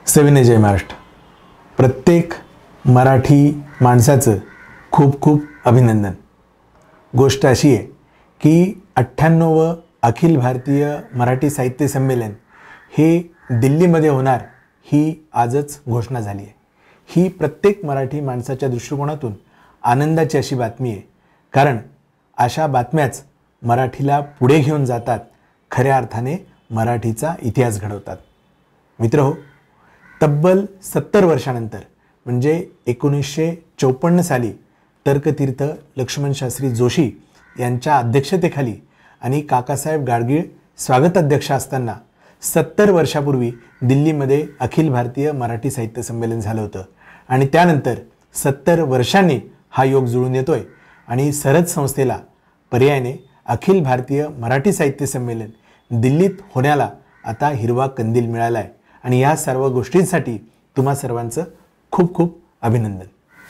सविनय जय महाराष्ट्र. प्रत्येक मराठी माणसाचं खूप खूप अभिनंदन. गोष्ट अशी आहे की 98वे अखिल भारतीय मराठी साहित्य संमेलन हे दिल्लीमध्ये होणार ही आजच घोषणा झाली आहे. ही प्रत्येक मराठी माणसाच्या दृष्टिकोनातून आनंदाची अशी बातमी आहे, कारण अशा बातम्याच मराठीला पुढे घेऊन जातात, खऱ्या अर्थाने मराठीचा इतिहास घडवतात. मित्रहो, तब्बल 70 वर्षानंतर म्हणजे 1954 साली तर्कतीर्थ लक्ष्मणशास्त्री जोशी यांच्या अध्यक्षतेखाली आणि काकासाहेब गाडगीळ स्वागताध्यक्ष असताना 70 वर्षापूर्वी दिल्लीमध्ये अखिल भारतीय मराठी साहित्य संमेलन झालं होतं. आणि त्यानंतर 70 वर्षांनी हा योग जुळून येतोय आणि सरद संस्थेला पर्यायाने अखिल भारतीय मराठी साहित्य संमेलन दिल्लीत होण्याला आता हिरवा कंदील मिळाला आहे. आणि या सर्व गोष्टींसाठी तुम्हा सर्वांचं खूप खूप अभिनंदन.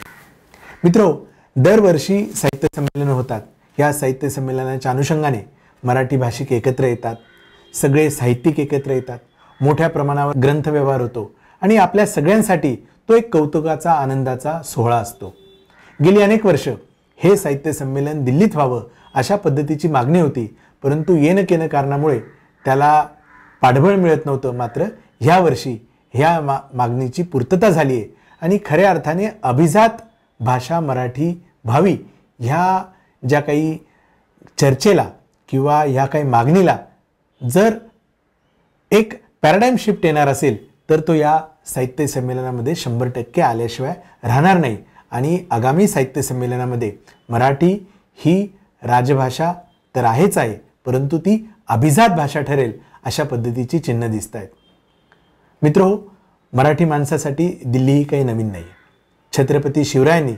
मित्रो, दरवर्षी साहित्य संमेलन होतात. या साहित्य संमेलनाच्या अनुषंगाने मराठी भाषिक एकत्र येतात, सगळे साहित्यिक एकत्र येतात, मोठ्या प्रमाणावर ग्रंथ व्यवहार होतो आणि आपल्या सगळ्यांसाठी तो एक कौतुकाचा आनंदाचा सोहळा असतो. गेली अनेक वर्ष हे साहित्य संमेलन दिल्लीत व्हावं अशा पद्धतीची मागणी होती, परंतु येन केन कारणामुळे त्याला पाठबळ मिळत नव्हतं. मात्र ह्या वर्षी ह्या मागणीची पूर्तता झाली आहे आणि खऱ्या अर्थाने अभिजात भाषा मराठी व्हावी ह्या ज्या काही चर्चेला किंवा ह्या काही मागणीला जर एक पॅराडाईम शिफ्ट येणार असेल तर तो या साहित्य संमेलनामध्ये 100% आल्याशिवाय राहणार नाही. आणि आगामी साहित्य संमेलनामध्ये मराठी ही राजभाषा तर आहेच आहे, परंतु ती अभिजात भाषा ठरेल अशा पद्धतीची चिन्ह दिसत आहेत. मित्रो, मराठी माणसासाठी दिल्ली ही काही नवीन नाही. छत्रपती शिवरायांनी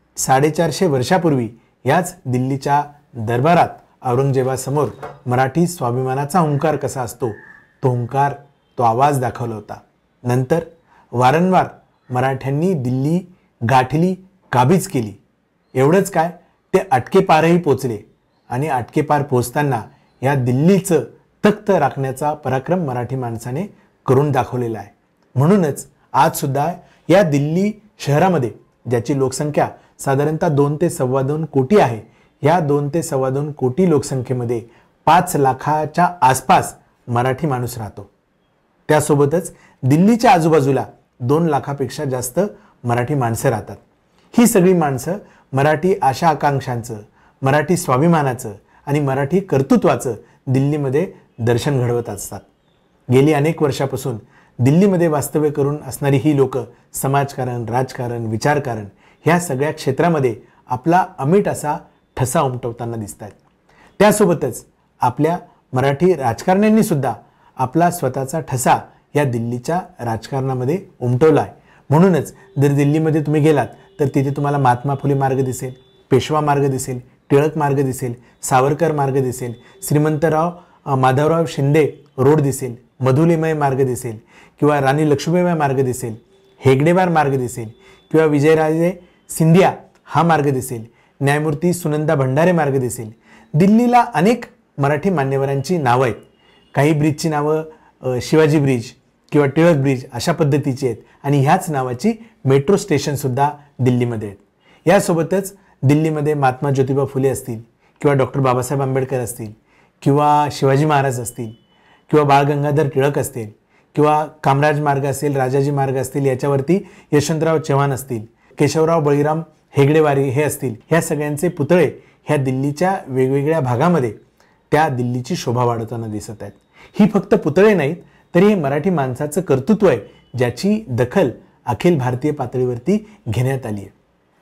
450 वर्षापूर्वी याच दिल्लीच्या दरबारात औरंगजेबासमोर मराठी स्वाभिमानाचा हुंकार कसा असतो तो हुंकार, तो आवाज दाखवला होता. नंतर वारंवार मराठ्यांनी दिल्ली गाठली, काबीज केली. एवढंच काय, ते अटकेपारही पोचले आणि अटकेपार पोचताना या दिल्लीचं तख्त राखण्याचा पराक्रम मराठी माणसाने करून दाखवलेला आहे. म्हणूनच आज सुद्धा या दिल्ली शहरामध्ये, ज्याची लोकसंख्या साधारणतः 2 ते 2.25 कोटी आहे, या 2 ते 2.25 कोटी लोकसंख्येमध्ये 5 लाखाच्या आसपास मराठी माणूस राहतो. त्यासोबतच दिल्लीच्या आजूबाजूला 2 लाखापेक्षा जास्त मराठी माणसं राहतात. ही सगळी माणसं मराठी आशा आकांक्षांचं, मराठी स्वाभिमानाचं आणि मराठी कर्तृत्वाचं दिल्लीमध्ये दर्शन घडवत असतात. गेली अनेक वर्षापासून दिल्लीमध्ये वास्तव्य करून असणारी ही लोक समाजकारण, राजकारण, विचारकारण ह्या सगळ्या क्षेत्रामध्ये आपला अमीट असा ठसा उमटवताना दिसत आहेत. त्यासोबतच आपल्या मराठी राजकारण्यांनी सुद्धा आपला स्वतःचा ठसा या दिल्लीच्या राजकारणामध्ये उमटवला आहे. म्हणूनच जर दिल्लीमध्ये तुम्ही गेलात तर तिथे तुम्हाला महात्मा फुले मार्ग दिसेल, पेशवा मार्ग दिसेल, टिळक मार्ग दिसेल, सावरकर मार्ग दिसेल, श्रीमंतराव माधवराव शिंदे रोड दिसेल, मधुलिमय मार्ग दिसेल किंवा राणी लक्ष्मीबाई मार्ग दिसेल, हेगडेवार मार्ग दिसेल किंवा विजयराजे सिंधिया हा मार्ग दिसेल, न्यायमूर्ती सुनंदा भंडारे मार्ग दिसेल. दिल्लीला अनेक मराठी मान्यवरांची नावं आहेत. काही ब्रिजची नावं शिवाजी ब्रिज किंवा टिळक ब्रिज अशा पद्धतीची आहेत आणि ह्याच नावाची मेट्रो स्टेशनसुद्धा दिल्लीमध्ये आहेत. यासोबतच दिल्लीमध्ये महात्मा ज्योतिबा फुले असतील किंवा डॉक्टर बाबासाहेब आंबेडकर असतील किंवा शिवाजी महाराज असतील किंवा बाळ गंगाधर टिळक असतील किंवा कामराज मार्ग असेल, राजाजी मार्ग असतील, याच्यावरती यशवंतराव चव्हाण असतील, केशवराव बळीराम हेगडेवारी हे असतील. ह्या सगळ्यांचे पुतळे ह्या दिल्लीच्या वेगवेगळ्या भागामध्ये त्या दिल्लीची शोभा वाढवताना दिसत आहेत. ही फक्त पुतळे नाहीत, तरी हे मराठी माणसाचं कर्तृत्व आहे, ज्याची दखल अखिल भारतीय पातळीवरती घेण्यात आली आहे.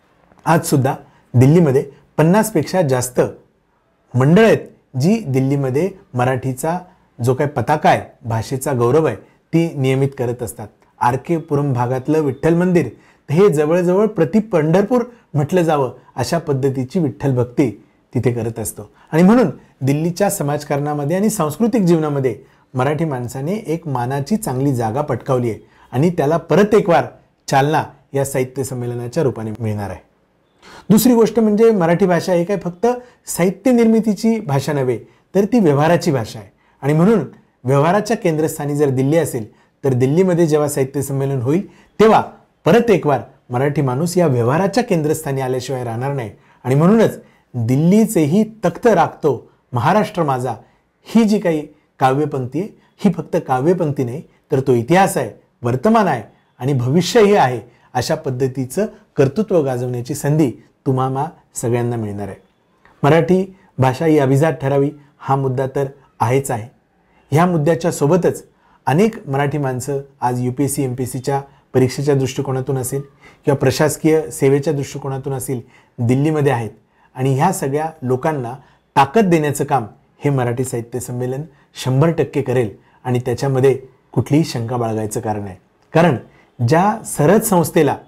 आज सुद्धा दिल्लीमध्ये 50 पेक्षा जास्त मंडळ आहेत जी दिल्लीमध्ये मराठीचा जो काही पताका आहे, भाषेचा गौरव आहे, ती नियमित करत असतात. आर.के. पुरम भागातलं विठ्ठल मंदिर हे जवळजवळ प्रति पंढरपूर म्हटलं जावं अशा पद्धतीची विठ्ठल भक्ती तिथे करत असतो. आणि म्हणून दिल्लीच्या समाजकारणामध्ये आणि सांस्कृतिक जीवनामध्ये मराठी माणसाने एक मानाची चांगली जागा पटकावली आहे आणि त्याला परत एक वार चालना या साहित्य संमेलनाच्या रूपाने मिळणार आहे. दुसरी गोष्ट म्हणजे मराठी भाषा ही काय फक्त साहित्य निर्मितीची भाषा नव्हे, तर ती व्यवहाराची भाषा आहे. आणि म्हणून व्यवहाराच्या केंद्रस्थानी जर दिल्ली असेल तर दिल्लीमध्ये जेव्हा साहित्य संमेलन होईल तेव्हा परत एक वार मराठी माणूस या व्यवहाराच्या केंद्रस्थानी आल्याशिवाय राहणार नाही. आणि म्हणूनच दिल्लीचेही तख्त राखतो महाराष्ट्र माझा ही जी काही काव्यपंक्ती आहे ही फक्त काव्यपंक्ती नाही तर तो इतिहास आहे, वर्तमान आहे आणि भविष्यही आहे. अशा पद्धतीचं कर्तृत्व गाजवण्याची संधी तुम्हाला सगळ्यांना मिळणार आहे. मराठी भाषा ही अभिजात ठरावी हा मुद्दा तर आहेच आहे. ह्या मुद्द्याच्या सोबतच अनेक मराठी माणसं आज UPSC MPSCच्या परीक्षेच्या दृष्टिकोनातून असेल किंवा प्रशासकीय सेवेच्या दृष्टिकोनातून असेल दिल्लीमध्ये आहेत. आणि ह्या सगळ्या लोकांना ताकद देण्याचं काम हे मराठी साहित्य संमेलन 100% करेल आणि त्याच्यामध्ये कुठलीही शंका बाळगायचं कारण आहे. कारण ज्या सरद संस्थेला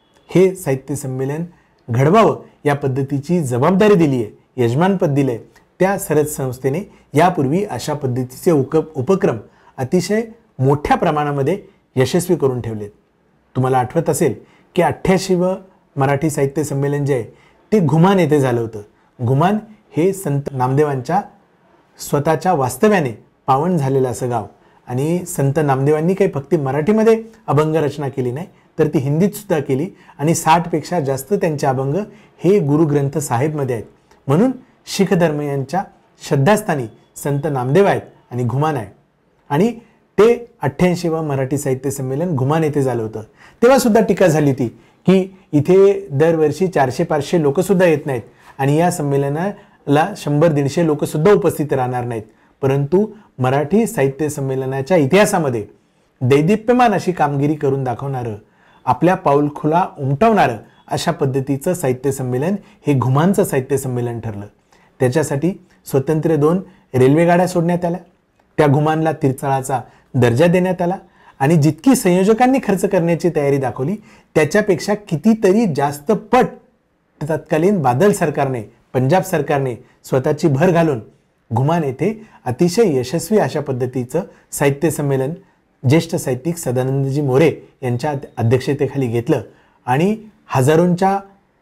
हे साहित्य संमेलन घडवावं या पद्धतीची जबाबदारी दिली आहे, यजमानपद दिलं आहे, त्या सरद संस्थेने यापूर्वी अशा पद्धतीचे उपक्रम अतिशय मोठ्या प्रमाणामध्ये यशस्वी करून ठेवलेत. तुम्हाला आठवत असेल की 88वे मराठी साहित्य संमेलन जे आहे ते घुमान येथे झालं होतं. घुमान हे संत नामदेवांच्या स्वतःच्या वास्तव्याने पावन झालेलं असं गाव आणि संत नामदेवांनी काही फक्त मराठीमध्ये अभंग रचना केली नाही तर ती हिंदीत सुद्धा केली आणि 60पेक्षा जास्त त्यांचे अभंग हे गुरुग्रंथ साहेबमध्ये आहेत. म्हणून शीख धर्मियांच्या श्रद्धास्थानी संत नामदेव आहेत आणि घुमान आहे. आणि ते 88वे मराठी साहित्य संमेलन घुमान येथे झालं होतं. तेव्हा सुद्धा टीका झाली होती की इथे दरवर्षी 400-500 लोकसुद्धा येत नाहीत आणि या संमेलनाला 100-150 लोकसुद्धा उपस्थित राहणार नाहीत. परंतु मराठी साहित्य संमेलनाच्या इतिहासामध्ये दैदिप्यमान अशी कामगिरी करून दाखवणारं, आपल्या पाऊलखुला उमटवणारं अशा पद्धतीचं साहित्य संमेलन हे घुमानचं साहित्य संमेलन ठरलं. त्याच्यासाठी स्वतंत्र 2 रेल्वेगाड्या सोडण्यात आल्या, त्या घुमानला तीर्थस्थळाचा दर्जा देण्यात आला आणि जितकी संयोजकांनी खर्च करण्याची तयारी दाखवली त्याच्यापेक्षा कितीतरी जास्त पट तत्कालीन बादल सरकारने, पंजाब सरकारने स्वतःची भर घालून घुमान येथे अतिशय यशस्वी अशा पद्धतीचं साहित्य संमेलन ज्येष्ठ साहित्यिक सदानंदजी मोरे यांच्या अध्यक्षतेखाली घेतलं आणि हजारोंच्या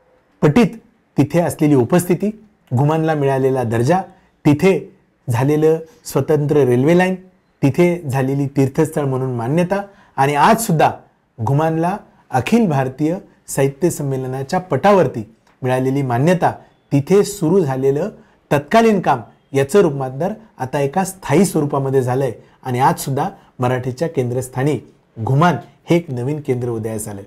पटीत तिथे असलेली उपस्थिती, घुमानला मिळालेला दर्जा, तिथे झालेलं स्वतंत्र रेल्वे लाईन, तिथे झालेली तीर्थस्थळ म्हणून मान्यता आणि आज सुद्धा घुमानला अखिल भारतीय साहित्य संमेलनाच्या पटावरती मिळालेली मान्यता, तिथे सुरू झालेलं तत्कालीन काम याचं रूपांतर आता एका स्थायी स्वरूपामध्ये झालंय आणि आज सुद्धा मराठीच्या केंद्रस्थानी घुमान हे एक नवीन केंद्र उदयास आलंय.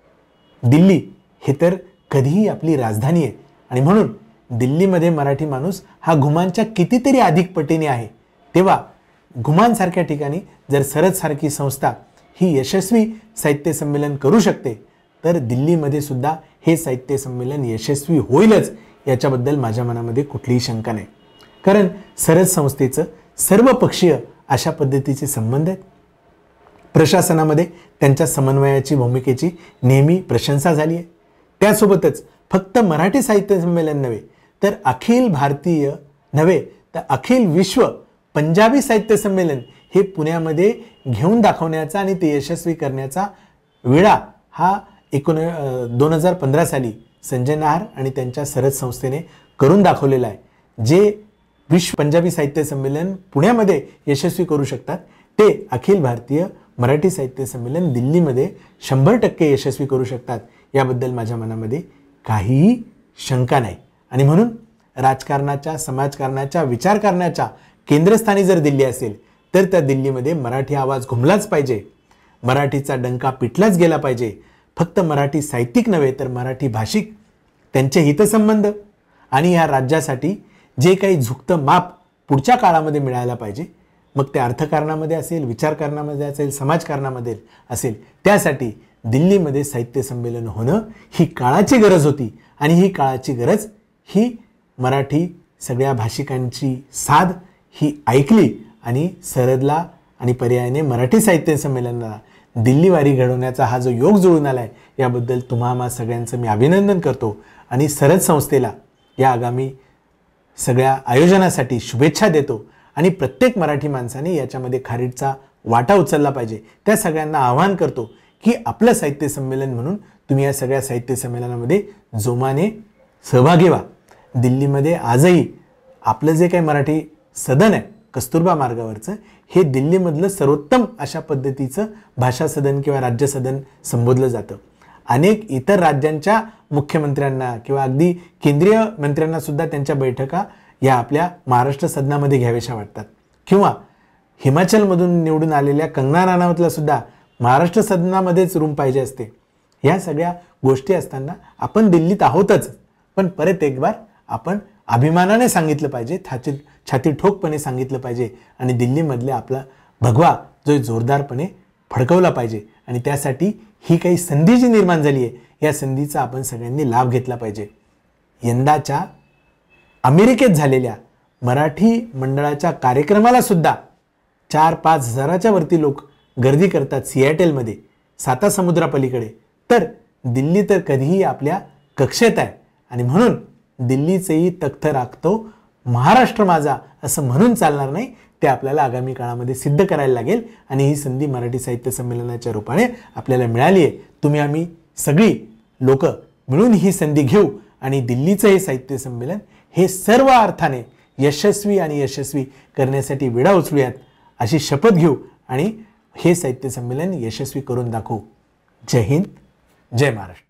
दिल्ली हे तर कधीही आपली राजधानी आहे आणि म्हणून दिल्लीमध्ये मराठी माणूस हा घुमानच्या कितीतरी अधिक पटीने आहे. तेव्हा घुमानसारख्या ठिकाणी जर सरदसारखी संस्था ही यशस्वी साहित्य संमेलन करू शकते तर दिल्लीमध्ये सुद्धा हे साहित्य संमेलन यशस्वी होईलच याच्याबद्दल माझ्या मनामध्ये कुठलीही शंका नाही. कारण सरद संस्थेचं सर्वपक्षीय अशा पद्धतीचे संबंध आहेत. प्रशासनामध्ये त्यांच्या समन्वयाची भूमिकेची नेहमी प्रशंसा झाली आहे. त्यासोबतच फक्त मराठी साहित्य संमेलन नव्हे तर अखिल भारतीय नव्हे तर अखिल विश्व पंजाबी साहित्य संमेलन हे पुण्यामध्ये घेऊन दाखवण्याचा आणि ते यशस्वी करण्याचा विडा हा 2015 साली संजय नाहर आणि त्यांच्या सरद संस्थेने करून दाखवलेला आहे. जे विश्व पंजाबी साहित्य संमेलन पुण्यामध्ये यशस्वी करू शकतात ते अखिल भारतीय मराठी साहित्य संमेलन दिल्लीमध्ये 100% यशस्वी करू शकतात याबद्दल माझ्या मनामध्ये काहीही शंका नाही. आणि म्हणून राजकारणाच्या, समाजकारणाच्या, विचार करण्याच्या केंद्रस्थानी जर दिल्ली असेल तर त्या दिल्लीमध्ये मराठी आवाज घुमलाच पाहिजे, मराठीचा डंका पिटलाच गेला पाहिजे. फक्त मराठी साहित्यिक नव्हे तर मराठी भाषिक त्यांचे हितसंबंध आणि या राज्यासाठी जे काही झुकतं माप पुढच्या काळामध्ये मिळायला पाहिजे, मग ते अर्थकारणामध्ये असेल, विचारकारणामध्ये असेल, समाजकारणामध्ये असेल, त्यासाठी दिल्लीमध्ये साहित्य संमेलन होणं ही काळाची गरज होती. आणि ही काळाची गरज ही मराठी सगळ्या भाषिकांची साध ही ऐकली आणि सरदला आणि पर्यायाने मराठी साहित्य संमेलनाला दिल्लीवारी घडवण्याचा हा जो योग जुळून आला आहे याबद्दल तुम्हा सगळ्यांचं मी अभिनंदन करतो आणि सरद संस्थेला या आगामी सगळ्या आयोजनासाठी शुभेच्छा देतो. आणि प्रत्येक मराठी माणसाने याच्यामध्ये खारीटचा वाटा उचलला पाहिजे. त्या सगळ्यांना आवाहन करतो की आपलं साहित्य संमेलन म्हणून तुम्ही या सगळ्या साहित्य संमेलनामध्ये जोमाने सहभागी व्हा. दिल्लीमध्ये आजही आपलं जे काही मराठी सदन आहे, कस्तुरबा मार्गावरचं हे दिल्लीमधलं सर्वोत्तम अशा पद्धतीचं भाषा सदन किंवा राज्य सदन संबोधलं जातं. अनेक इतर राज्यांच्या मुख्यमंत्र्यांना किंवा अगदी केंद्रीय मंत्र्यांना सुद्धा त्यांच्या बैठका या आपल्या महाराष्ट्र सदनामध्ये घ्याव्याशा वाटतात. किंवा हिमाचलमधून निवडून आलेल्या कंगना राणावतला सुद्धा महाराष्ट्र सदनामध्येच रूम पाहिजे असते. या सगळ्या गोष्टी असताना आपण दिल्लीत आहोतच, पण परत एक बार आपण अभिमानाने सांगितलं पाहिजे, छाती ठोकपणे सांगितलं पाहिजे आणि दिल्लीमधले आपला भगवा जो जोरदारपणे फडकवला पाहिजे. आणि त्यासाठी ही काही संधी जी निर्माण झाली आहे, या संधीचा आपण सगळ्यांनी लाभ घेतला पाहिजे. यंदाच्या अमेरिकेत झालेल्या मराठी मंडळाच्या कार्यक्रमाला सुद्धा 4-5 हजाराच्या वरती लोक गर्दी करतात सिॲटलमध्ये, सातासमुद्रापलीकडे. तर दिल्ली तर कधीही आपल्या कक्षेत आहे आणि म्हणून दिल्लीचेही तख्त राखतो महाराष्ट्र माझा असं म्हणून चालणार नाही. ते आपल्याला आगामी काळामध्ये सिद्ध करायला लागेल आणि ही संधी मराठी साहित्य संमेलनाच्या रूपाने आपल्याला मिळाली आहे. तुम्ही आम्ही सगळी लोक मिळून ही संधी घेऊ आणि दिल्लीचं हे साहित्य संमेलन हे सर्व अर्थाने यशस्वी करण्यासाठी विडा उचलूयात अशी शपथ घेऊ आणि हे साहित्य संमेलन यशस्वी करून दाखवू. जय हिंद, जय महाराष्ट्र.